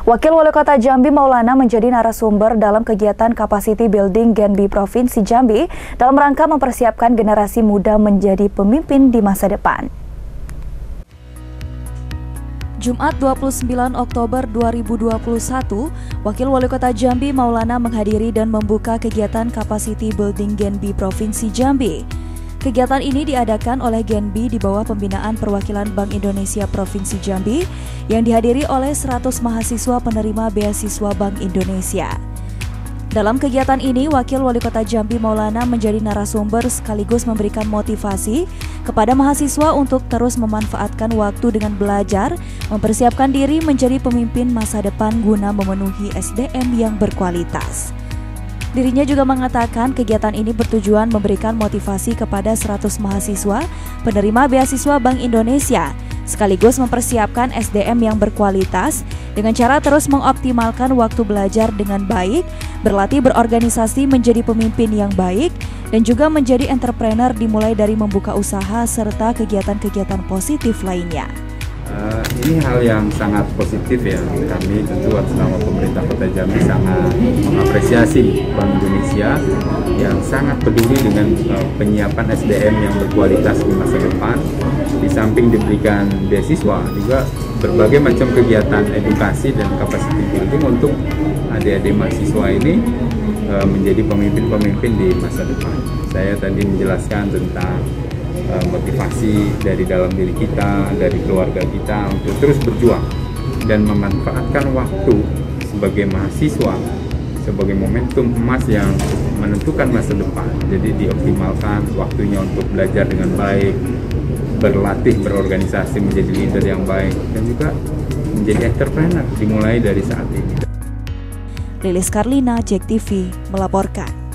Wakil Wali Kota Jambi Maulana menjadi narasumber dalam kegiatan Capacity Building Genbi Provinsi Jambi dalam rangka mempersiapkan generasi muda menjadi pemimpin di masa depan. Jumat 29 Oktober 2021, Wakil Wali Kota Jambi Maulana menghadiri dan membuka kegiatan Capacity Building Genbi Provinsi Jambi. Kegiatan ini diadakan oleh Genbi di bawah pembinaan Perwakilan Bank Indonesia Provinsi Jambi yang dihadiri oleh 100 mahasiswa penerima beasiswa Bank Indonesia. Dalam kegiatan ini, Wakil Wali Kota Jambi Maulana menjadi narasumber sekaligus memberikan motivasi kepada mahasiswa untuk terus memanfaatkan waktu dengan belajar, mempersiapkan diri menjadi pemimpin masa depan guna memenuhi SDM yang berkualitas. Dirinya juga mengatakan kegiatan ini bertujuan memberikan motivasi kepada 100 mahasiswa penerima beasiswa Bank Indonesia, sekaligus mempersiapkan SDM yang berkualitas dengan cara terus mengoptimalkan waktu belajar dengan baik, berlatih berorganisasi menjadi pemimpin yang baik, dan juga menjadi entrepreneur dimulai dari membuka usaha serta kegiatan-kegiatan positif lainnya. Ini hal yang sangat positif ya. Kami tentu atas nama pemerintah Kota Jambi sangat mengapresiasi Bank Indonesia yang sangat peduli dengan penyiapan SDM yang berkualitas di masa depan. Di samping diberikan beasiswa, juga berbagai macam kegiatan edukasi dan capacity building untuk adik-adik mahasiswa ini menjadi pemimpin-pemimpin di masa depan. Saya tadi menjelaskan tentang motivasi dari dalam diri kita, dari keluarga kita untuk terus berjuang dan memanfaatkan waktu sebagai mahasiswa sebagai momentum emas yang menentukan masa depan. Jadi dioptimalkan waktunya untuk belajar dengan baik, berlatih berorganisasi menjadi leader yang baik, dan juga menjadi entrepreneur dimulai dari saat ini. Lilis Karlina, JEK TV melaporkan.